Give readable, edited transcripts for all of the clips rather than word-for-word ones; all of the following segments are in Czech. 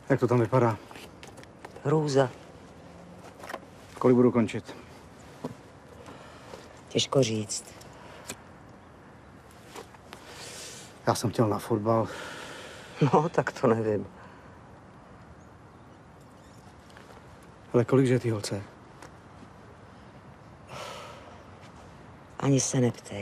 Jak to tam vypadá? Hrůza. Kolik budu končit? Těžko říct. Já jsem chtěl na fotbal. No, tak to nevím. Ale kolik je ty holce? Ani se neptej.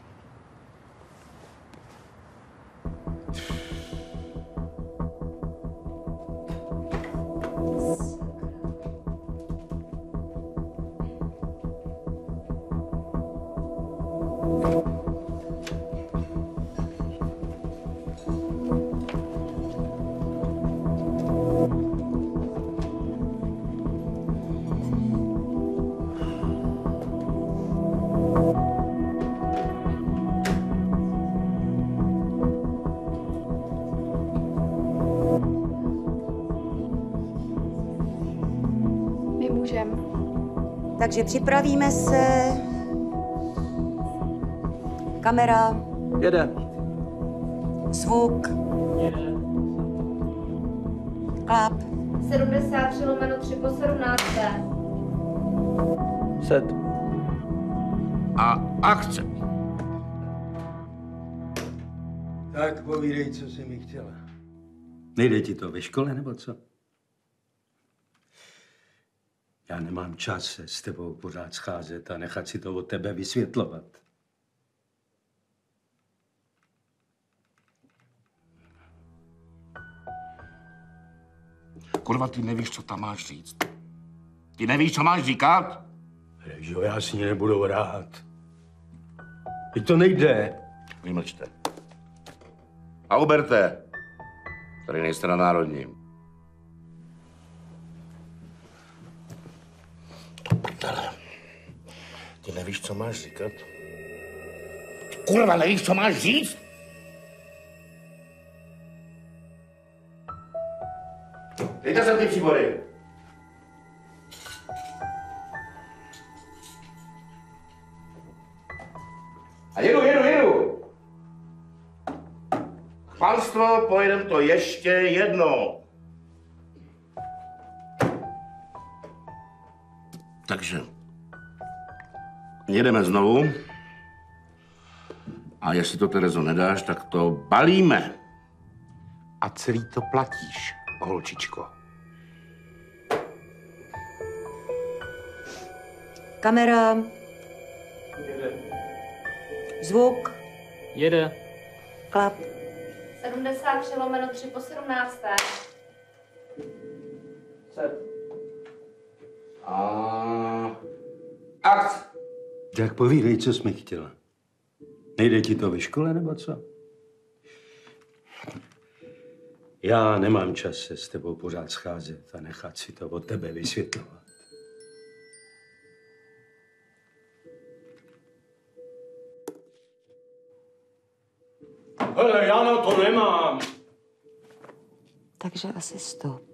Takže připravíme se. Kamera. Jede. Zvuk. Jede. Klap. 73/3 po 17. Set. A akce. Tak povídej, co jsi mi chtěla. Nejde ti to ve škole, nebo co? Já nemám čas se s tebou pořád scházet a nechat si to od tebe vysvětlovat. Kurva, ty nevíš, co tam máš říct. Ty nevíš, co máš říkat? Ježo, já s ní nebudu hrát. Teď to nejde. Vymlčte. A uberte. Tady nejste na Národním. To prdele. Ty nevíš, co máš říkat? Ty kurva, nevíš, co máš říct? Dejte sem ty příbory. A jedu. Pánstvo, pojedem to ještě jednou. Takže jedeme znovu. A jestli to, Terezo, nedáš, tak to balíme. A celý to platíš, holčičko. Kamera. Jede. Zvuk. Jede. Klap. 73/3 po 17. Set. A akce. Tak povídej, co jsi mi chtěla. Nejde ti to ve škole, nebo co? Já nemám čas se s tebou pořád scházet a nechat si to od tebe vysvětlovat. Hele, já na to nemám. Takže asi stop.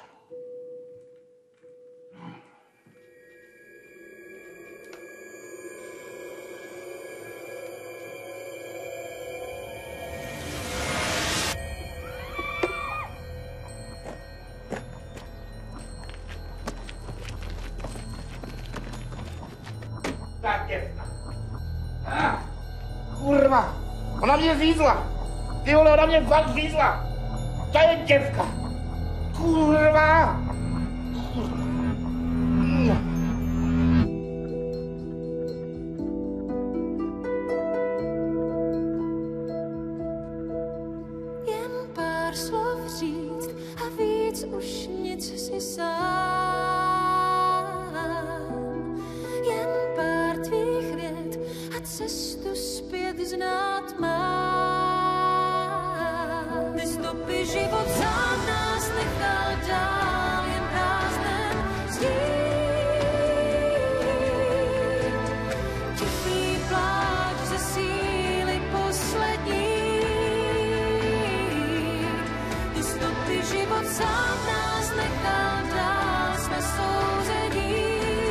Tak, děvka. Kurva, ona mě zvízla. Ty vole, ona mě fakt zvízla. To je děvka. Kurva. Jen pár slov říct a víc už nic si sám. Jen pár tvých vět a cestu zpět znát mám. Ty stopy život sám nás nechal dál jen prázdnem zdí. Tichý pláč ze síly poslední. Ty stopy život sám nás nechal dál, jsme souzení.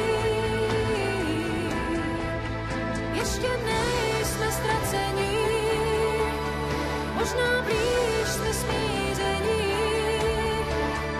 Ještě nejsme ztracení, možná blíž jsme smíření.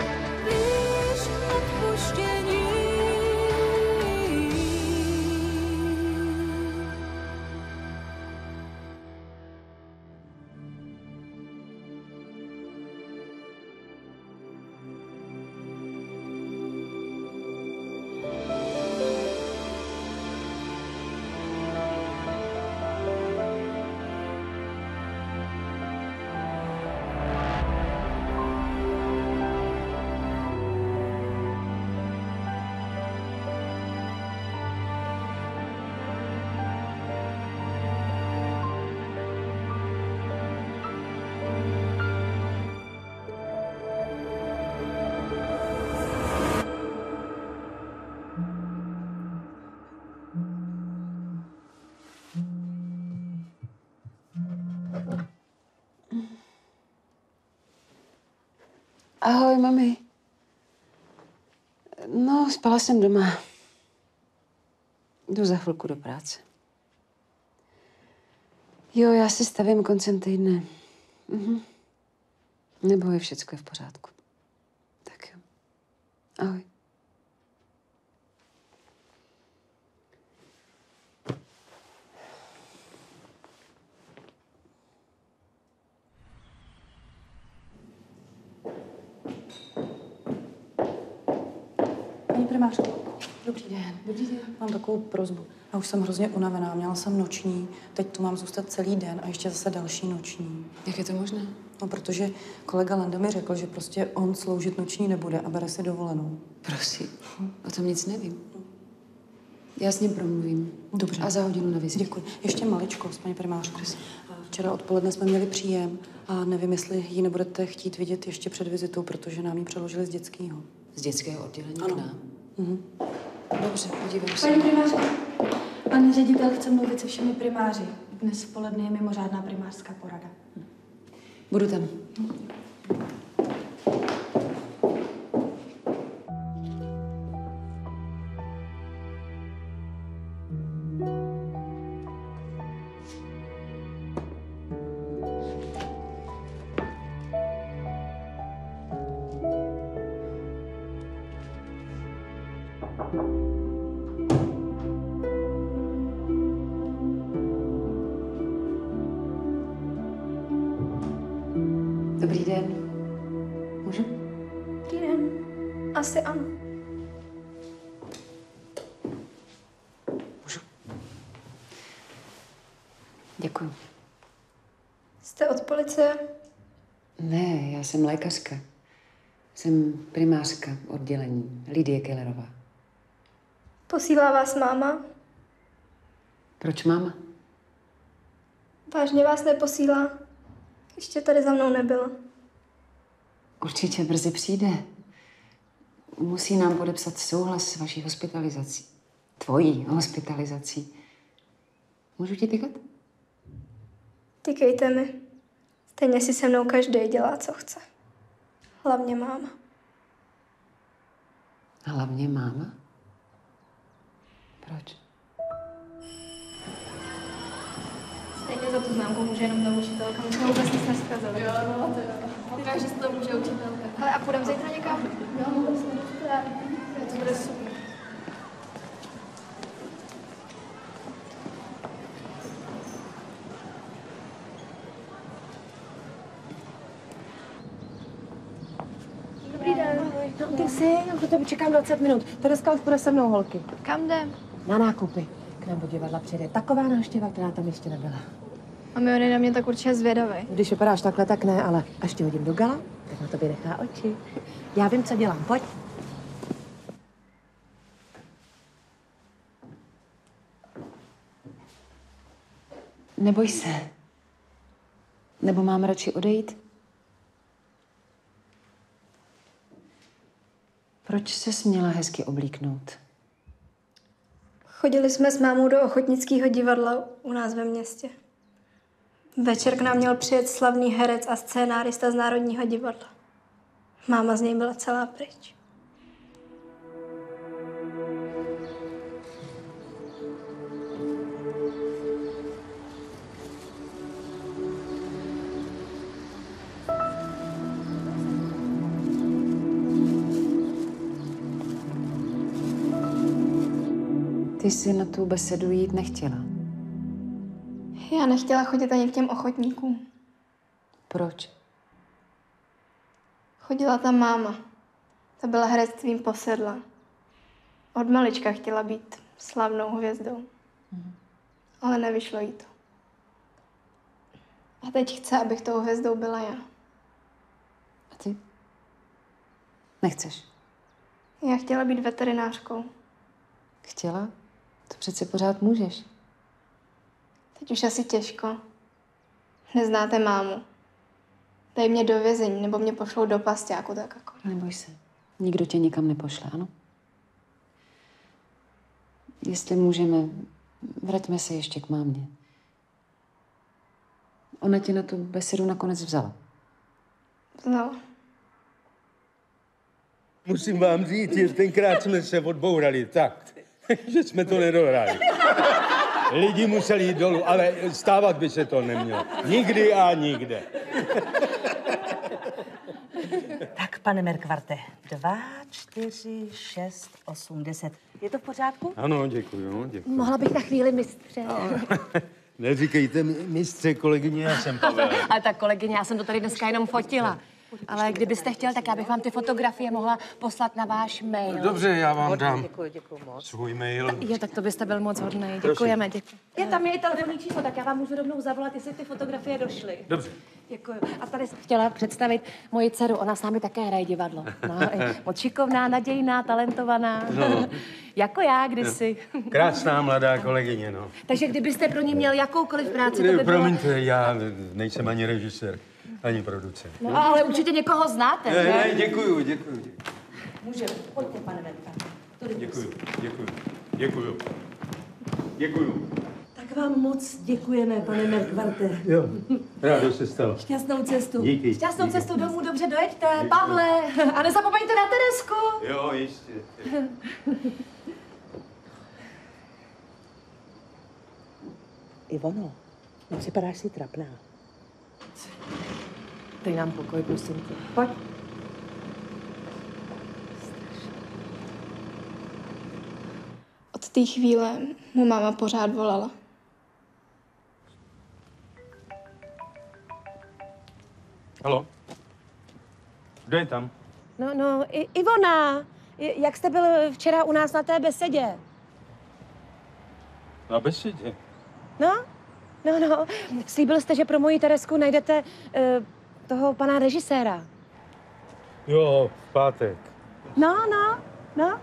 Ahoj, mami. No, spala jsem doma. Jdu za chvilku do práce. Jo, já si stavím koncem týdne. Neboj, všecko je v pořádku. Tak jo. Ahoj. Paní primářko, dobrý den. Dobrý den. Mám takovou prosbu. Já už jsem hrozně unavená, měla jsem noční, teď tu mám zůstat celý den a ještě zase další noční. Jak je to možné? No, protože kolega Landa mi řekl, že prostě on sloužit noční nebude a bere si dovolenou. Prosím, o tom nic nevím. Já s ním promluvím. Dobře. A za hodinu na vizitě. Děkuji. Ještě maličkost, paní primářko. Včera odpoledne jsme měli příjem a nevím, jestli ji nebudete chtít vidět ještě před vizitou, protože nám ji přeložili z dětského. Z dětského oddělení Ano. k nám? Dobře, podívám se. Paní primářko, pan ředitel chce mluvit se všemi primáři. Dnes v poledne je mimořádná primářská porada. Budu tam. Dobrý den. Můžu? Dobrý den. Asi ano. Můžu. Děkuji. Jste od policie? Ne, já jsem lékařka. Jsem primářka oddělení. Lidie Kellerová. Posílá vás máma? Proč máma? Vážně vás neposílá? Ještě tady za mnou nebyla. Určitě brzy přijde. Musí nám podepsat souhlas s vaší hospitalizací. Tvojí hospitalizací. Můžu ti tykat? Tykejte mi. Stejně si se mnou každý dělá, co chce. Hlavně máma. Hlavně máma? Proč? Stejně za tu známku může jenom ta učitelka. My jsme vůbec nic neskazali. Jo, no, to jo. Vypadá, že se to může učitelka. Ale a půjdeme zítra někam? Jo, vlastně. To bude super. Dobrý den. No, ty jsi, já to tebe čekám 20 minut. Tereska už půjde se mnou, holky. Kam jdem? Na nákupy. K nám do divadla přijde taková návštěva, která tam ještě nebyla. A my on je na mě tak určitě zvědavý. Když vypadáš takhle, tak ne, ale až tě hodím do gala, tak na tobě nechá oči. Já vím, co dělám. Pojď. Neboj se. Nebo mám radši odejít? Proč ses měla hezky oblíknout? Chodili jsme s mámou do ochotnického divadla u nás ve městě. Večer k nám měl přijet slavný herec a scénárista z Národního divadla. Máma z něj byla celá pryč. Ty jsi na tu besedu jít nechtěla. Já nechtěla chodit ani k těm ochotníkům. Proč? Chodila tam máma. Ta byla herectvím posedla. Od malička chtěla být slavnou hvězdou. Ale nevyšlo jí to. A teď chce, abych tou hvězdou byla já. A ty? Nechceš? Já chtěla být veterinářkou. Chtěla? To přece pořád můžeš. Teď už asi těžko. Neznáte mámu. Dej mě do vězení, nebo mě pošlou do pasťáku, tak akorát. Neboj se. Nikdo tě nikam nepošle, ano? Jestli můžeme, vraťme se ještě k mámě. Ona tě na tu besedu nakonec vzala. Vzala. Musím vám říct, že tenkrát jsme se odbourali tak, že jsme to nedohrali. Lidi museli jít dolů, ale stávat by se to nemělo. Nikdy a nikde. Tak, pane Merkvarte, 2, 4, 6, 8, 10. Je to v pořádku? Ano, děkuju. Mohla bych na chvíli, mistře. Neříkejte mistře, kolegyně, já jsem Pavel. Ale tak kolegyně, já jsem to tady dneska jenom fotila. Ale kdybyste chtěl, tak já bych vám ty fotografie mohla poslat na váš mail. Dobře, já vám dám Děkuji moc. svůj mail. Jo, tak to byste byl moc hodný. Děkujeme, děkuji. Je tam je telefonní číslo, tak já vám můžu rovnou zavolat, jestli ty fotografie došly. Dobře. Děkuji. A tady jsem chtěla představit moji dceru. Ona s námi také hraje divadlo. No, je moc šikovná, nadějná, talentovaná. No. Jako já kdysi. Krásná mladá kolegyně, no. Takže kdybyste pro ní měl jakoukoliv práci, to by bylo... Promiňte, já nejsem ani režisér, ani producent. No, ale určitě někoho znáte, že? Ne, děkuju. Můžeme. Pojďte, pane Merkvarte. Děkuju. Tak vám moc děkujeme, pane Merkvarte. Jo, rádo se stalo. Šťastnou cestu. Díky. Šťastnou cestu domů, dobře dojeďte, Pavle. A nezapomeňte na Teresku. Jo, jistě. Ivono, nepřipadáš si trapná. Dej nám pokoj, prosím tě. Pojď. Od té chvíle mu máma pořád volala. Haló? Kdo je tam? No, Ivona, jak jste byl včera u nás na té besedě? Na besedě. No, slíbil jste, že pro moji Teresku najdete toho pana režiséra. Jo, v pátek. No.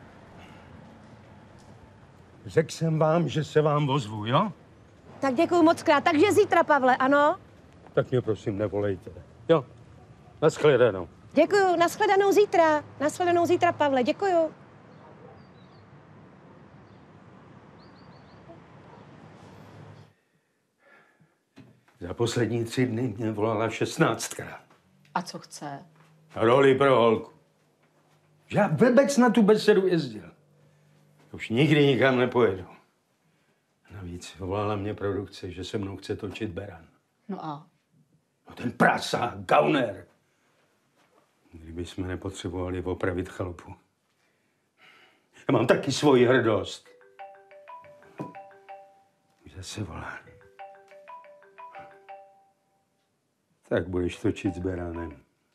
Řekl jsem vám, že se vám ozvu, jo? Tak děkuju moc krát. Takže zítra, Pavle, ano? Tak mě prosím nevolejte. Jo, nashledanou. Děkuju, nashledanou zítra. Nashledanou zítra, Pavle, děkuju. Za poslední 3 dny mě volala 16krát. A co chce? Roli pro holku. Já vůbec na tu besedu jezdil. Už nikdy nikam nepojedu. Navíc volala mě produkce, že se mnou chce točit Beran. No a? No ten prasa, gauner. Kdyby jsme nepotřebovali opravit chalupu. Já mám taky svoji hrdost. Už zase volá. Tak budeš točit s Beranem.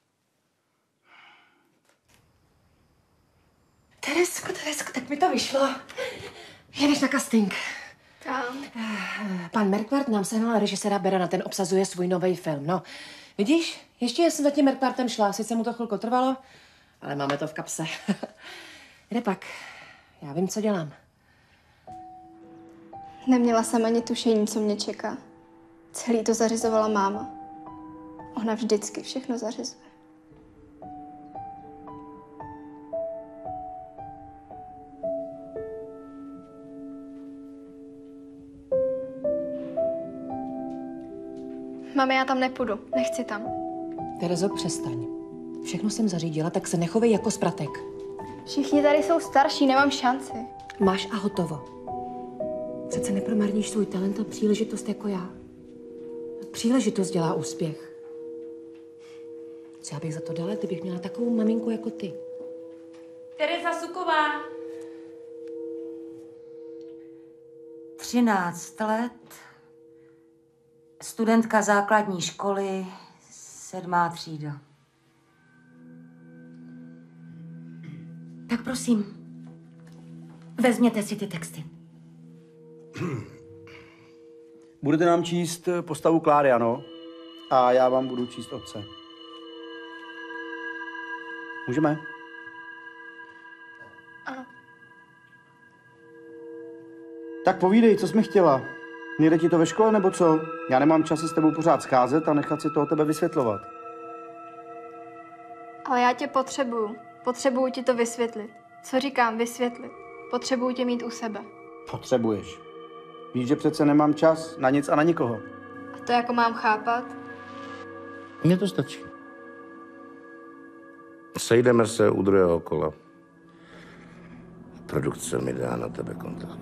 Teresko, tak mi to vyšlo. Jedeš na casting. Tam. Pan Merkvart nám sehnal režiséra Berana, ten obsazuje svůj nový film. No, vidíš, ještě jsem za tím Merkvartem šla, sice mu to chvilku trvalo, ale máme to v kapse. Kde pak? Já vím, co dělám. Neměla jsem ani tušení, co mě čeká. Celý to zařizovala máma. Ona vždycky všechno zařizuje. Mami, já tam nepůjdu. Nechci tam. Terezo, přestaň. Všechno jsem zařídila, tak se nechovej jako spratek. Všichni tady jsou starší, nemám šanci. Máš a hotovo. Přece nepromarníš svůj talent a příležitost jako já. Příležitost dělá úspěch. Co já bych za to dala, kdybych měla takovou maminku jako ty? Tereza Suková. 13 let. Studentka základní školy, 7. třída. Tak prosím, vezměte si ty texty. Budete nám číst postavu Kláry, ano? A já vám budu číst otce. Můžeme? Ano. Tak povídej, co jsi mi chtěla? Nejde ti to ve škole, nebo co? Já nemám čas se s tebou pořád scházet a nechat si to o tebe vysvětlovat. Ale já tě potřebuju. Potřebuju ti to vysvětlit. Co říkám, vysvětlit. Potřebuju tě mít u sebe. Potřebuješ. Víš, že přece nemám čas na nic a na nikoho. A to jako mám chápat? Mně to stačí. Sejdeme se u druhého kola. Produkce mi dá na tebe kontakt.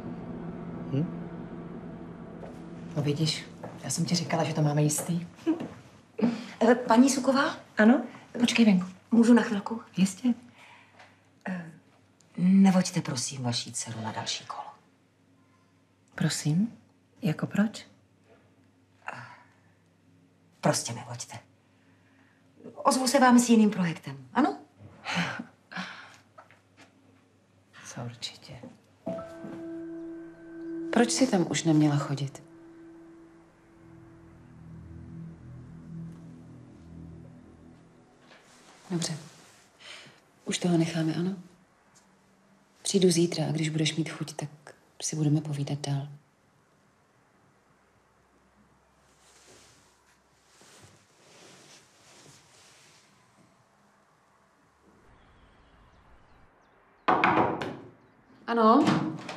No vidíš, já jsem ti říkala, že to máme jistý. Paní Suková? Ano? Počkej venku. Můžu na chvilku? Jistě. Nevoďte prosím vaší dceru na další kolo. Prosím? Jako proč? Prostě nevoďte. Ozvu se vám s jiným projektem, ano? Co určitě. Proč jsi tam už neměla chodit? Dobře. Už toho necháme, ano? Přijdu zítra a když budeš mít chuť, tak si budeme povídat dál. Ano?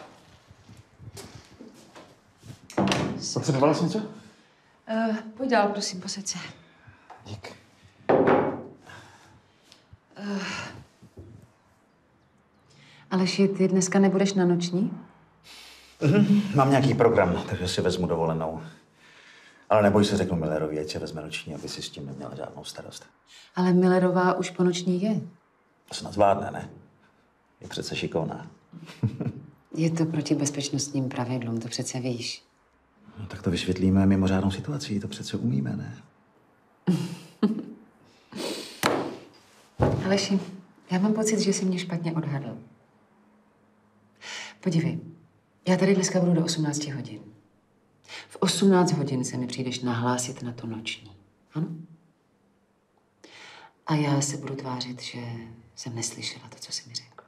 Potřebovala jsi něco? Pojď dál, prosím, posaď se. Dík. Aleši, ty dneska nebudeš na noční? Mám nějaký program, takže si vezmu dovolenou. Ale neboj se, řeknu Millerovi, ať se vezme noční, aby si s tím neměla žádnou starost. Ale Millerová už po noční je. To snad zvládne, ne? Je přece šikovná. Je to proti bezpečnostním pravidlům, to přece víš. No, tak to vysvětlíme mimořádnou situací, to přece umíme, ne? Aleši, já mám pocit, že jsi mě špatně odhadl. Podívej, já tady dneska budu do 18 hodin. V 18 hodin se mi přijdeš nahlásit na to noční. Ano? A já se budu tvářit, že jsem neslyšela to, co jsi mi řekl.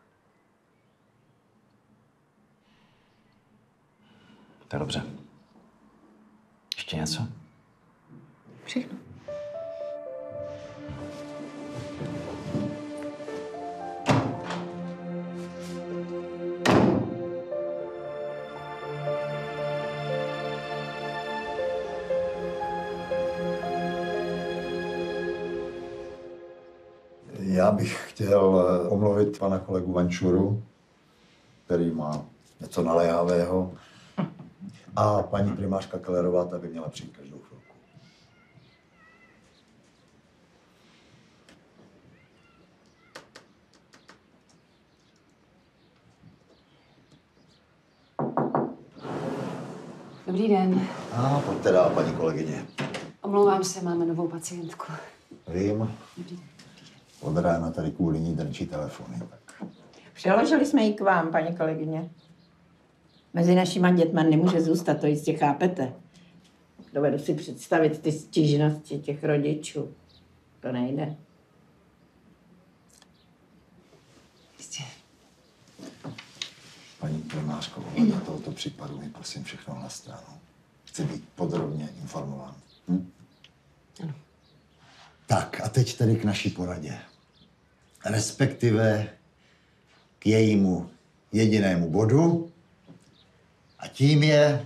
To je dobře. Ještě něco? Všechno. Já bych chtěl omluvit pana kolegu Vančuru, který má něco naléhavého. A paní primářka Kellerová, ta by měla přijít každou chvilku. Dobrý den. A pojďte dál, paní kolegyně. Omlouvám se, máme novou pacientku. Vím. Od rána tady kvůli ní drčí telefony. Tak. Přeložili jsme ji k vám, paní kolegyně. Mezi našima dětma nemůže zůstat, to jistě chápete. Dovedu si představit ty stížnosti těch rodičů. To nejde. Jistě. Paní primářko, ohledně tohoto případu mi prosím všechno na stranu. Chci být podrobně informován. Ano. Tak a teď tedy k naší poradě. Respektive k jejímu jedinému bodu. A tím je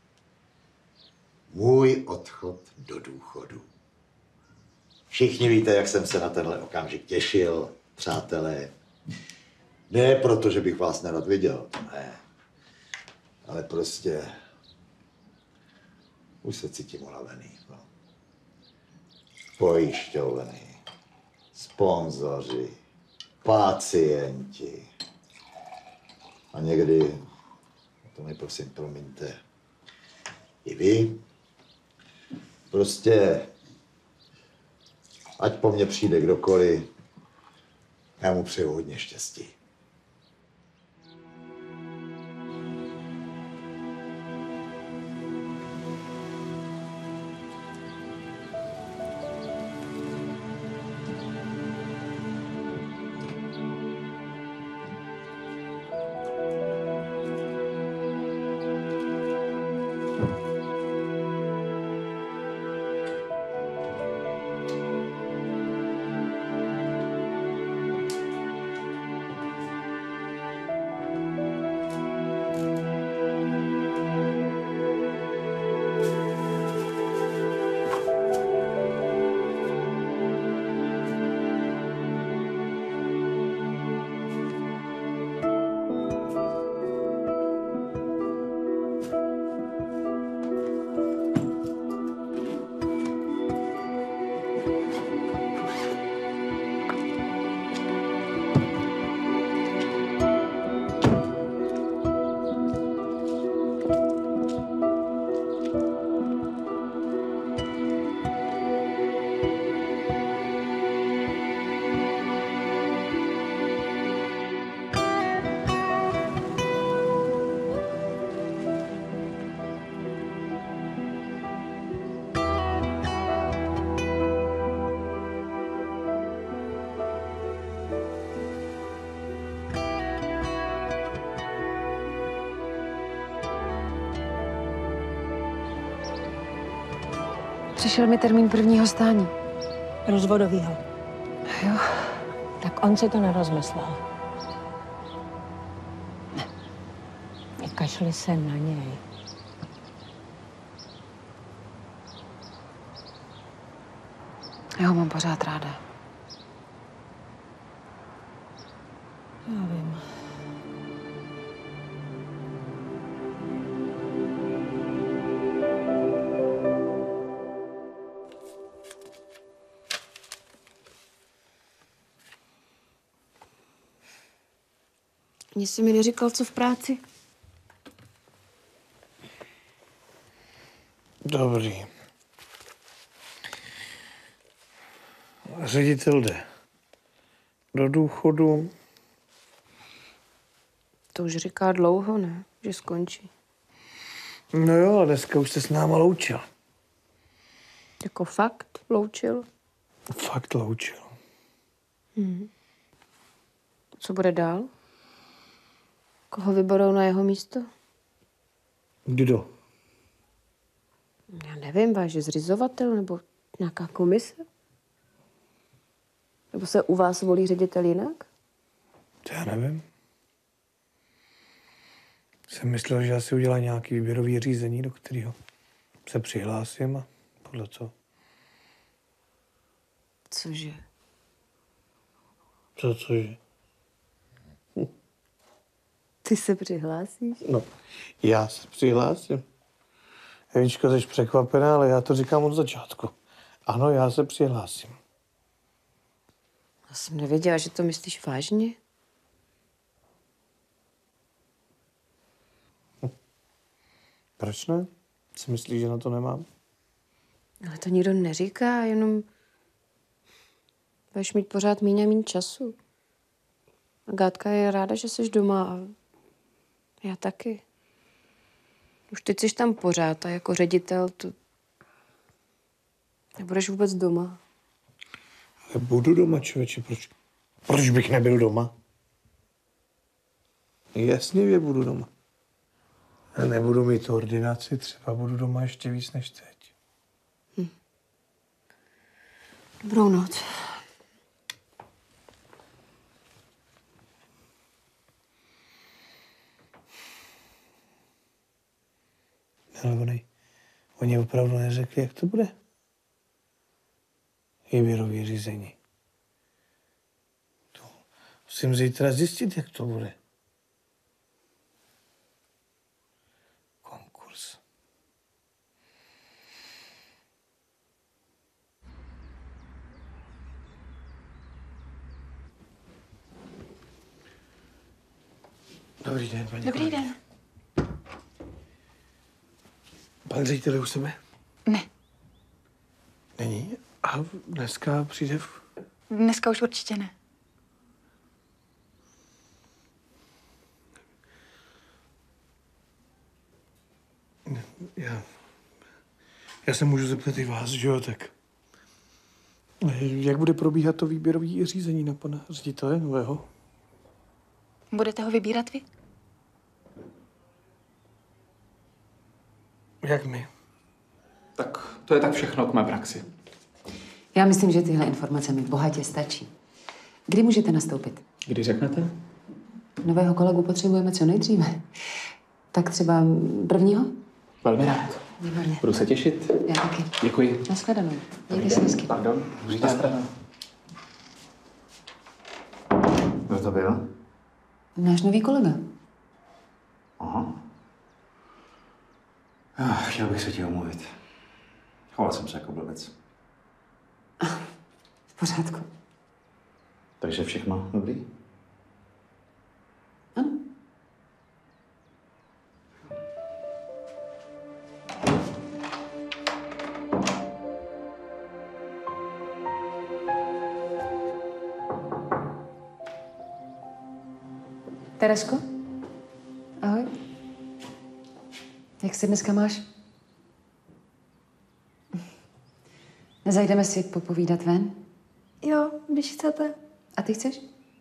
můj odchod do důchodu. Všichni víte, jak jsem se na tenhle okamžik těšil, přátelé. Ne proto, že bych vás nerad viděl, ne. Ale prostě už se cítím unavený. No. Pojišťovny, sponzoři, pacienti. A někdy, to mi prosím promiňte, i vy. Prostě, ať po mně přijde kdokoliv, já mu přeju hodně štěstí. Přišel mi termín prvního stání. Rozvodovýho. Jo. Tak on si to nerozmyslel. Ne. Vykašli se na něj. Já ho mám pořád ráda. Já vím. Ani jsi mi neříkal, co v práci? Dobrý. Ředitel jde do důchodu. To už říká dlouho, ne? Že skončí. No jo, a dneska už se s náma loučil. Jako fakt loučil? Fakt loučil. Co bude dál? Koho vyberou na jeho místo? Kdo? Já nevím, váš zřizovatel nebo nějaká komise? Nebo se u vás volí ředitel jinak? To já nevím. Jsem myslel, že asi udělá nějaký výběrový řízení, do kterého se přihlásím a podle toho. Cože? Cože? Ty se přihlásíš? No, já se přihlásím. Evičko, jsi překvapená, ale já to říkám od začátku. Ano, já se přihlásím. Já jsem nevěděla, že to myslíš vážně. Proč ne? Si myslíš, že na to nemám? Ale to nikdo neříká, jenom budeš mít pořád míň a míň času. A Gátka je ráda, že jsi doma a já taky. Už teď jsi tam pořád a jako ředitel to nebudeš vůbec doma. Ale budu doma, člověče, proč bych nebyl doma? Jasně, že budu doma. A nebudu mít ordinaci, třeba budu doma ještě víc než teď. Dobrou noc. Ale oni opravdu neřekli, jak to bude. Výběrový řízení. To musím zítra zjistit, jak to bude. Konkurs. Dobrý den, paní. Dobrý den. Pan ředitel je u sebe? Ne. Není? A dneska přijde Dneska už určitě ne. Já se můžu zeptat i vás, že jo, tak. Jak bude probíhat to výběrové řízení na pana ředitele nového? Budete ho vybírat vy? Jak my? Tak to je tak všechno k mé praxi. Já myslím, že tyhle informace mi bohatě stačí. Kdy můžete nastoupit? Kdy řeknete? Nového kolegu potřebujeme co nejdříve. Tak třeba 1. Velmi rád. Výborně. Budu se těšit. Já taky. Děkuji. Nashledanou. Mějte se hezky. Pardon. Nashledanou. Kdo to byl? Náš nový kolega. Aha. Chtěl bych se ti omluvit. Choval jsem se jako blbec. V pořádku. Takže všechno dobrý? Ano. Teresko? Ahoj. Jak se dneska máš? Nezajdeme si popovídat ven? Jo, když chcete. A ty chceš?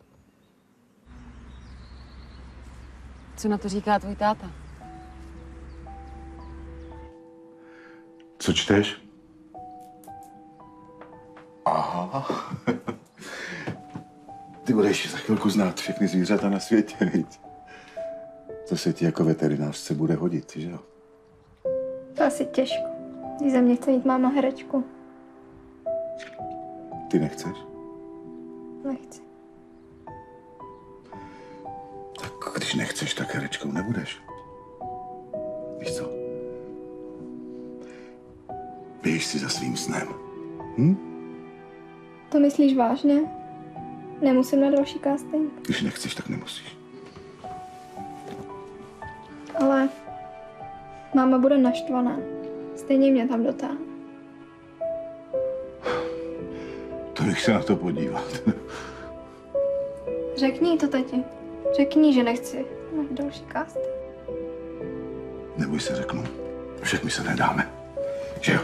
Co na to říká tvůj táta? Co čteš? Aha. Ty budeš za chvilku znát všechny zvířata na světě, viď? To se ti jako veterinářce bude hodit, že jo? To asi těžko. Když ze mě chce mít máma herečku. Ty nechceš? Nechci. Tak když nechceš, tak herečkou nebudeš. Víš co? Běž si za svým snem. To myslíš vážně? Nemusím na další casting? Když nechceš, tak nemusíš. Ale máma bude naštvaná. Stejně mě tam dotáhne. To bych se na to podívat. Řekni jí to, tati. Řekni, že nechci na další casting. Neboj se, řeknu. Však my se nedáme. Že jo?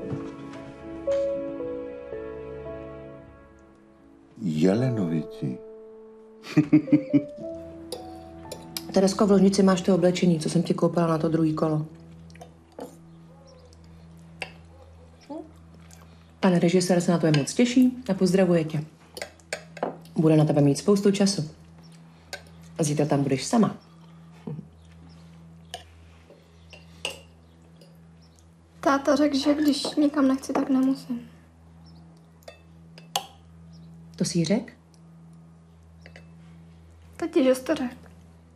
Jelenovití. Teresko, v ložnici máš to oblečení, co jsem ti koupila na to druhý kolo. Pan režisér se na to moc těší a pozdravuje tě. Bude na tebe mít spoustu času. A zítra tam budeš sama. Táta řekl, že když nikam nechci, tak nemusím. To jsi jí řekl? Tati, že jsi to řekl.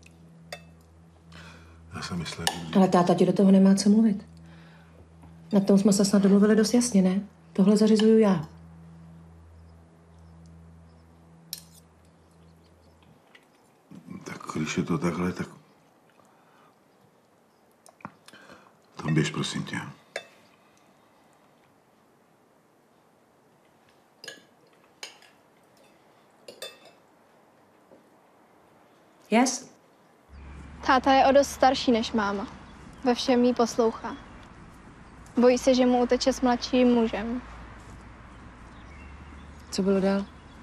Já jsem myslel, Ale táta ti do toho nemá co mluvit. Na tom jsme se snad domluvili dost jasně, ne? Tohle zařizuju já. tak když je to takhle, tak... Tam běž, prosím tě. Yes? Táta je o dost starší než máma. Ve všem jí poslouchá. Bojí se, že mu uteče s mladším mužem. Co bylo dál?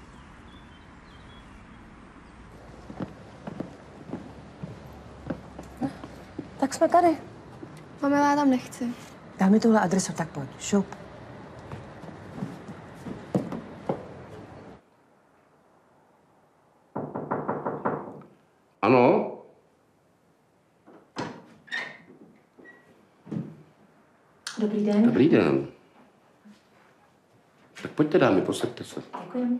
Tak jsme tady. Mami, já tam nechci. Dá mi tuhle adresu, tak pojď. Šup. Ano? Dobrý den. Dobrý den. Tak pojďte, dámy, posaďte se. Děkujeme.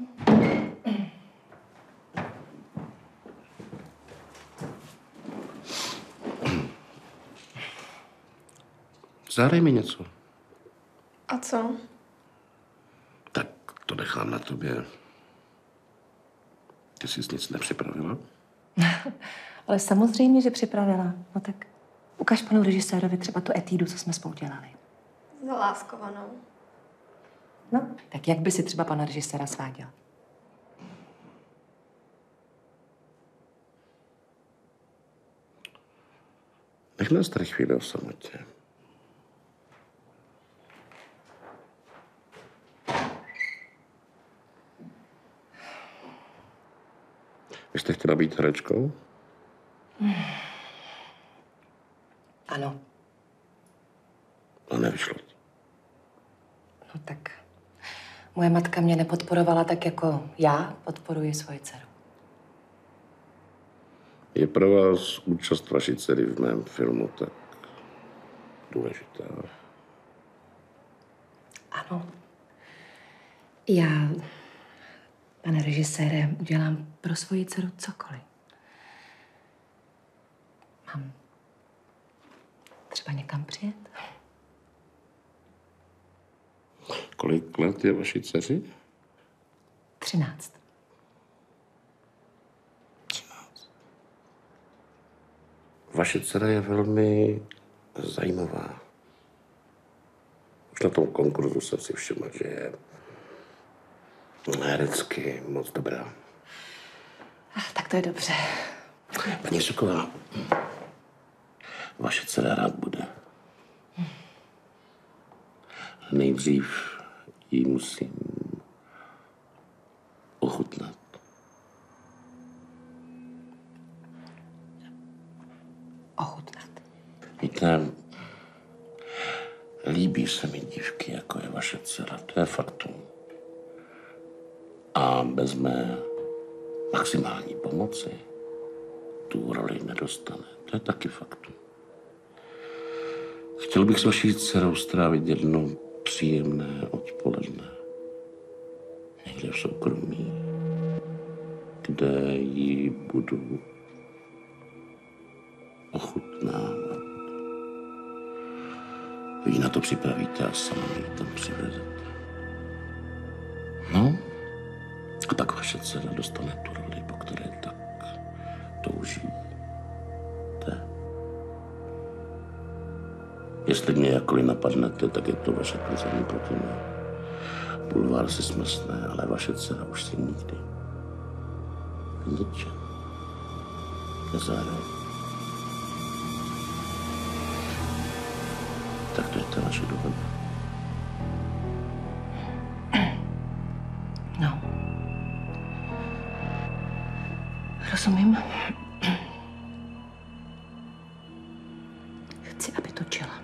Zahraj mi něco. A co? Tak to nechám na tobě. Ty jsi nic nepřipravila? Ale samozřejmě, že připravila. No tak ukaž panu režisérovi třeba tu etídu, co jsme spolu dělali. Zaláskovanou. No, tak jak by si třeba pana režiséra sváděl? Nech nás tady chvíli o samotě. Vy jste chtěla být herečkou? Ano. A nevyšlo to. No tak moje matka mě nepodporovala tak, jako já podporuji svoji dceru. Je pro vás účast vaší dcery v mém filmu tak důležitá? Ano. Já, pane režisére, udělám pro svoji dceru cokoliv. Mám třeba někam přijet? Kolik let je vaší dceři? 13. Vaše dcera je velmi zajímavá. Už na tom konkurzu jsem si všiml, že je herecky moc dobrá. Tak to je dobře. Paní Soková, vaše dcera rád bude. Nejdřív jí musím ochutnat. Ochutnat? Víte, líbí se mi dívky, jako je vaše dcera. To je faktum. a bez mé maximální pomoci tu roli nedostane. To je taky fakt. Chtěl bych s vaší dcerou strávit jedno příjemné odpoledne. Někde v soukromí, kde ji budu ochutnávat. Vy ji na to připravíte a sama mi ji tam přivezete. No, a pak vaše dcera dostane tu roli, po které tak toužíte. Jestli mě jakkoliv napadnete, tak je to vaše tvrzení proti mě. Bulvár si smysne, ale vaše dcera už si nikdy ničem nezahraje. Tak to je ta naše dohoda. No. Rozumím. Chci, aby točila.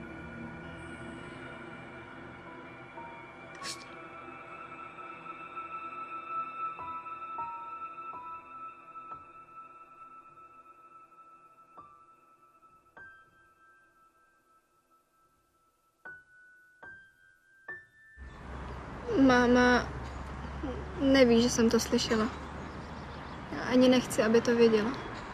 Máma neví, že jsem to slyšela. Já ani nechci, aby to věděla.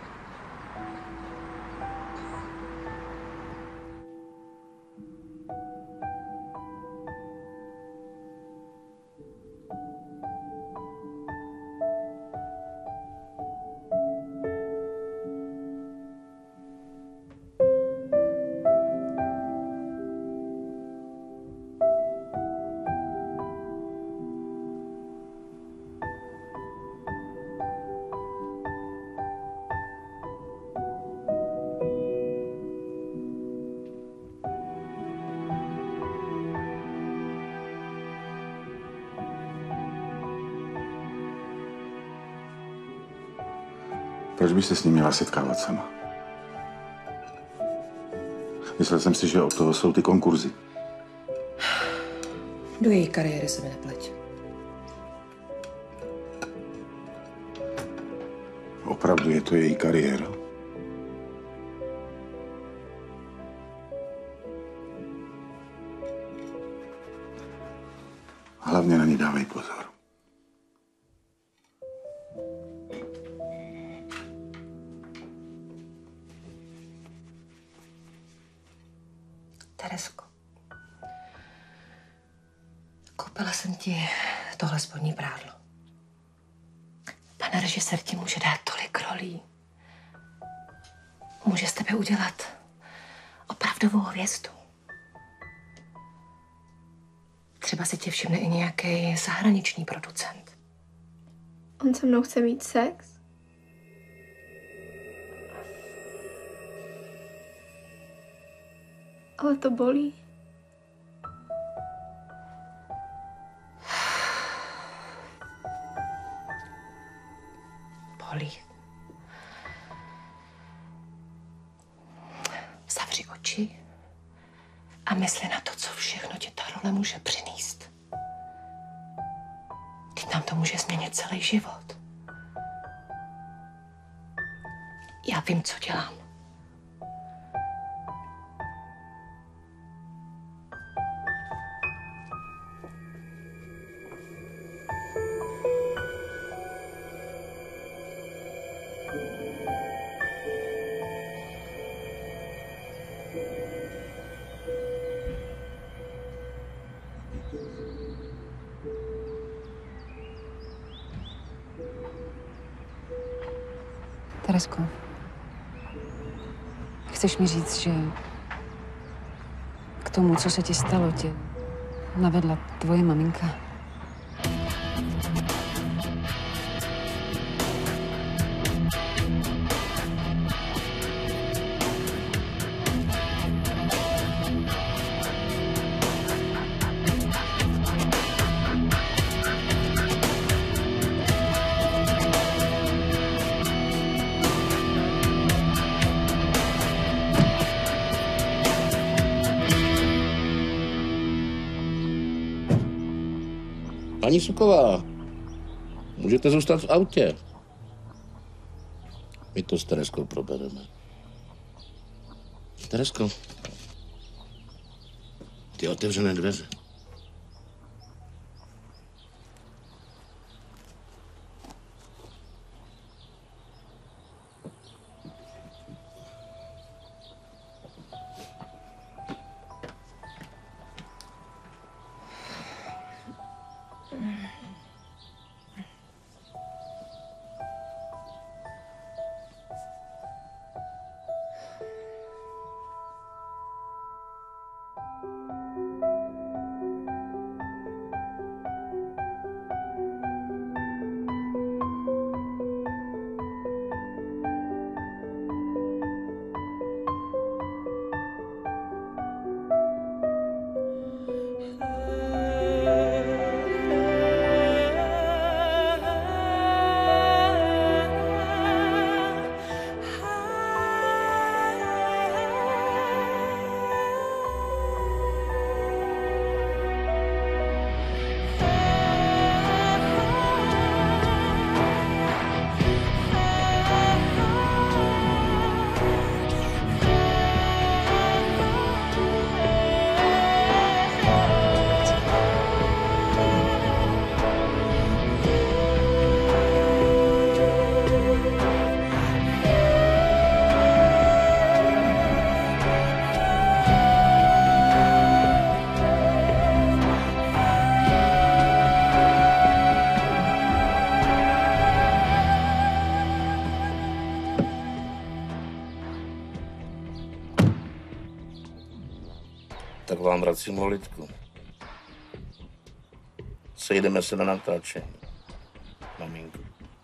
Proč bych se s ním měla setkávat sama? Myslel jsem si, že od toho jsou ty konkurzy. Do její kariéry se mi nepleť. Opravdu je to její kariéra. Hlavně na ní dávej pozor. Teresko, koupila jsem ti tohle spodní prádlo. Pan režisér ti může dát tolik rolí. Může z tebe udělat opravdovou hvězdu. Třeba si tě všimne i nějaký zahraniční producent. On se mnou chce mít sex? Ale to bolí. Bolí. Zavři oči a mysli na to, co všechno ti ta role může přinést. Teď nám to může změnit celý život. Já vím, co dělám. Teresko, chceš mi říct, že k tomu, co se ti stalo, tě navedla tvoje maminka? Paní Suková, Můžete zůstat v autě. My to s Tereskou probereme. Teresko, ty otevřené dveře. Tak vám vracím Lolitku. Sejdeme se na natáčení. Maminku.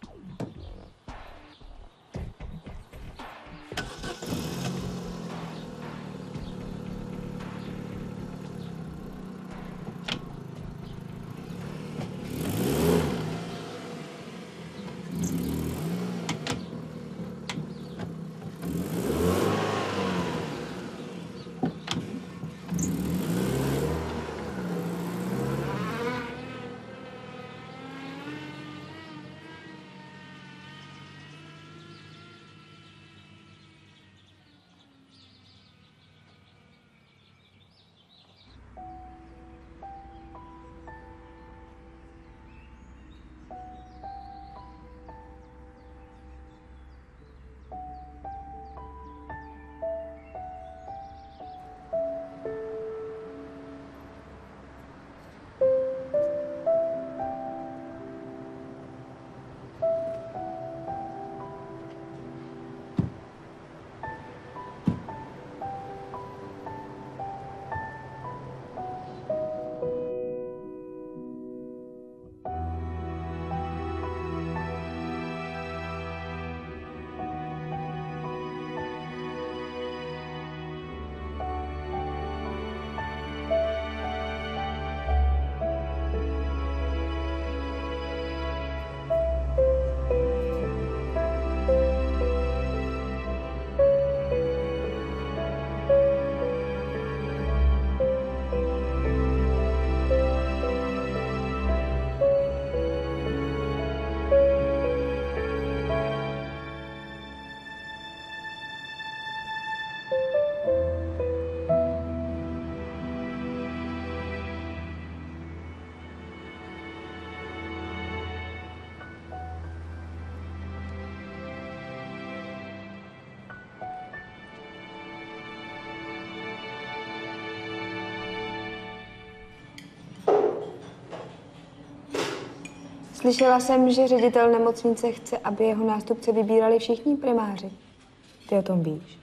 Slyšela jsem, že ředitel nemocnice chce, aby jeho nástupce vybírali všichni primáři. Ty o tom víš?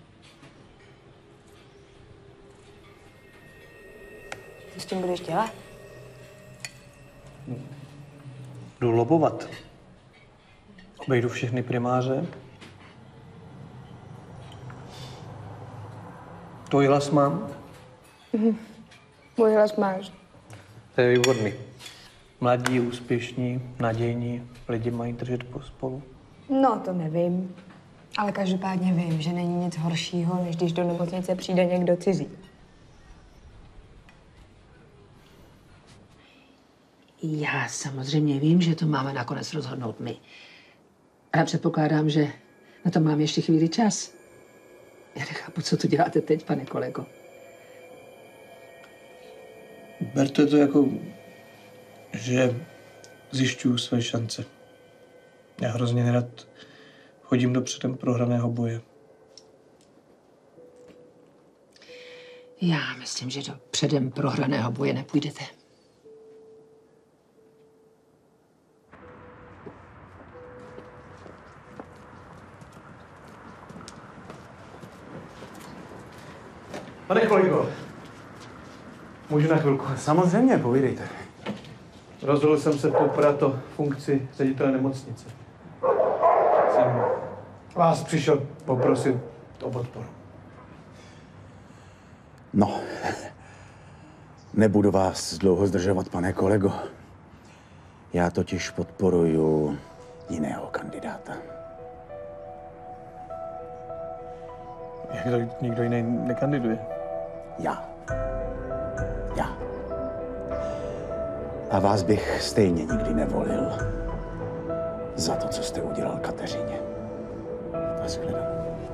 Co s tím budeš dělat? Jdu lobovat. Obejdu všechny primáře. Tvůj hlas mám? Můj hlas máš. To je výborný. Mladí, úspěšní, nadějní lidi mají držet pospolu. No, to nevím. Ale každopádně vím, že není nic horšího, než když do nemocnice přijde někdo cizí. Já samozřejmě vím, že to máme nakonec rozhodnout my. Ale předpokládám, že na to mám ještě chvíli čas. Já nechápu, co tu děláte teď, pane kolego. Berte to jako, že zjišťuju své šance. Já hrozně nerad chodím do předem prohraného boje. Já myslím, že do předem prohraného boje nepůjdete. Pane kolego, můžu na chvilku? Samozřejmě, povídejte. Rozhodl jsem se poprat o funkci ředitele nemocnice. Jsem vás přišel poprosit o podporu. No, nebudu vás dlouho zdržovat, pane kolego. Já totiž podporuju jiného kandidáta. Jak to nikdo jiný nekandiduje? Já. A vás bych stejně nikdy nevolil za to, co jste udělal Kateřině. Nashledanou.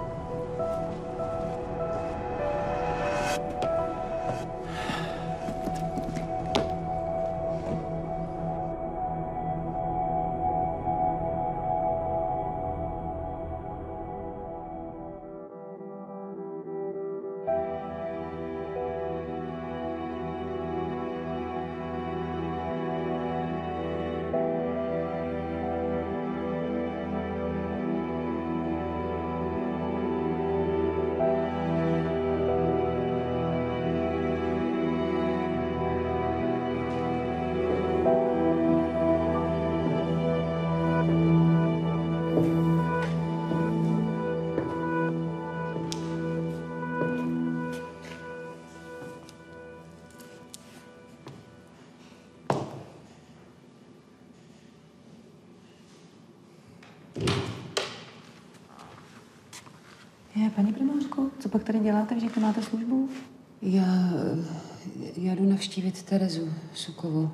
Paní primářko, co pak tady děláte, že máte službu? Já jdu navštívit Terezu Sukovou.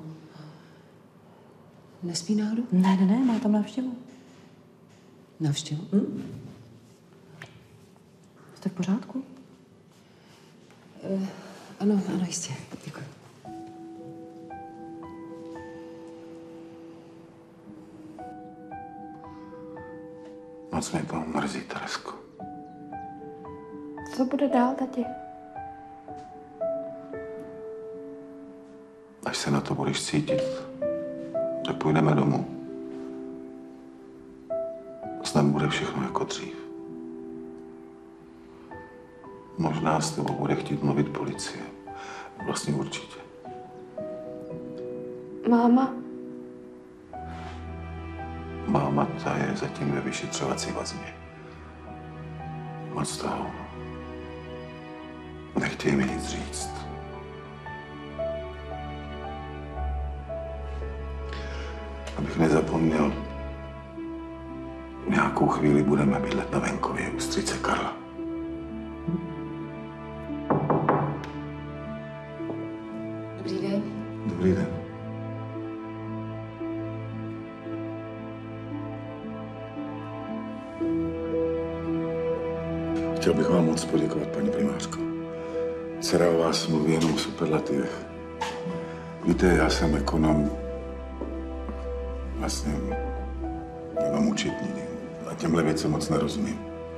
Nespí náhodou? Ne, má tam návštěvu. Návštěvu? Jste v pořádku? Ano, jistě. Děkuji. Moc mě to mrzí, Teresko. Co bude dál, tati? Až se na to budeš cítit, tak půjdeme domů. Snad bude všechno jako dřív. Možná s tebou bude chtít mluvit policie. Vlastně určitě. Máma? Máma ta je zatím ve vyšetřovací vazbě. Moc toho. Nechtějí mi nic říct. Abych nezapomněl, nějakou chvíli budeme bydlet na venkově u strýce Karla. Dobrý den. Dobrý den. Chtěl bych vám moc poděkovat, paní primářko. Dcera o vás mluví jenom v superlativech. Víte, já jsem ekonom, vlastně nemám účetní. A těmhle věcem moc nerozumím.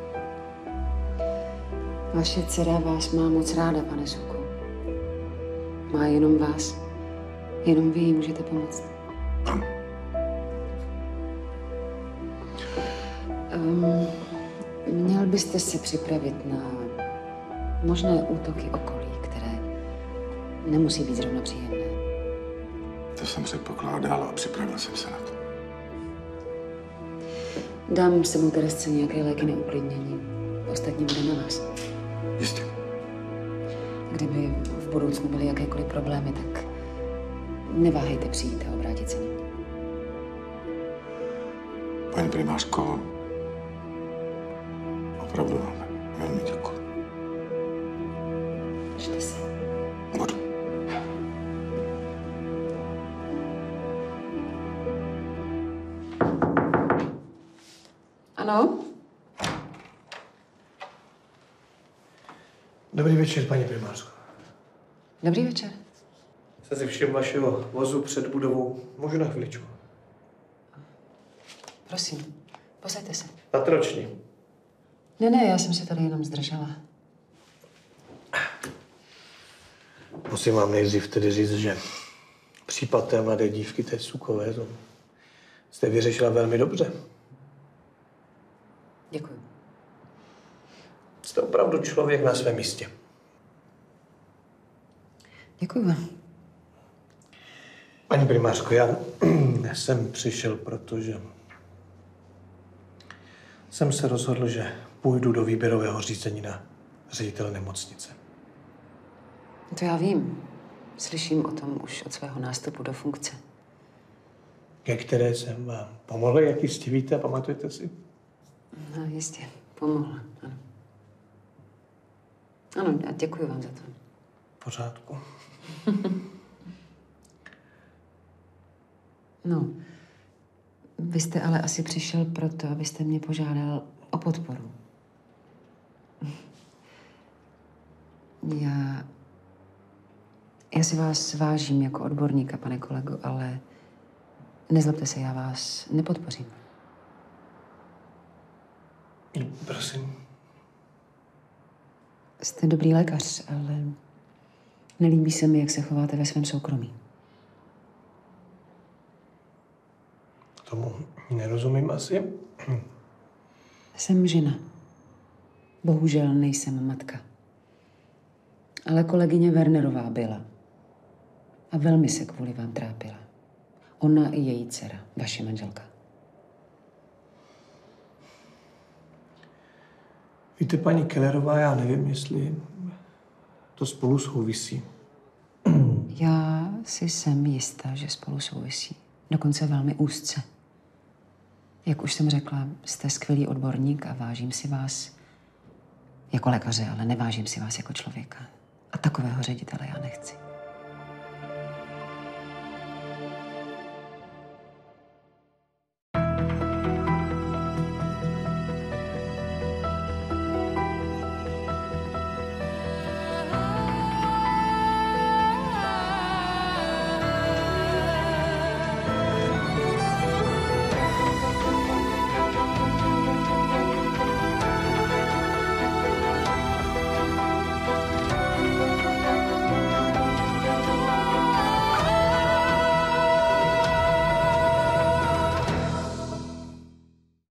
Vaše dcera vás má moc ráda, pane Suku. Má jenom vás. Jenom vy jí můžete pomoct. Ano. Měl byste se připravit na možné útoky okolí, které nemusí být zrovna příjemné. To jsem předpokládal a připravil jsem se na to. Dám sebou Teresce nějaké léky na uklidnění. Ostatní bude na vás. Jistě. Kdyby v budoucnu byly jakékoliv problémy, tak neváhejte přijít a obrátit se na mě. Paní primářko, opravdu vám velmi děkuji. Držte se. Budu. Ano? Dobrý večer, paní primářko. Dobrý večer. Jsem si všiml vašeho vozu před budovou. Můžu na chviličku? Prosím, posaďte se. Patročně. Ne, já jsem se tady jenom zdržela. Musím vám nejdřív tedy říct, že případ té mladé dívky, té Sukové, to jste vyřešila velmi dobře. Děkuji. Jste opravdu člověk na svém místě. Děkuji vám. Paní primářko, já jsem přišel, protože jsem se rozhodl, že půjdu do výběrového řízení na ředitele nemocnice. To já vím. Slyším o tom už od svého nástupu do funkce. Ke které jsem vám pomohl, jak jistě víte a pamatujete si? No, jistě. Pomohla, ano. Ano, a děkuji vám za to. V pořádku. No, vy jste ale asi přišel proto, abyste mě požádal o podporu. Já si vás vážím jako odborníka, pane kolego, ale nezlobte se, já vás nepodpořím. Prosím. Jste dobrý lékař, ale nelíbí se mi, jak se chováte ve svém soukromí. Tomu nerozumím asi. Jsem žena. Bohužel nejsem matka. Ale kolegyně Wernerová byla. A velmi se kvůli vám trápila. Ona i její dcera, vaše manželka. Víte, paní Kellerová, já nevím, jestli to spolu souvisí. Já si jsem jistá, že spolu souvisí. Dokonce velmi úzce. Jak už jsem řekla, jste skvělý odborník a vážím si vás jako lékaře, ale nevážím si vás jako člověka. A takového ředitele já nechci.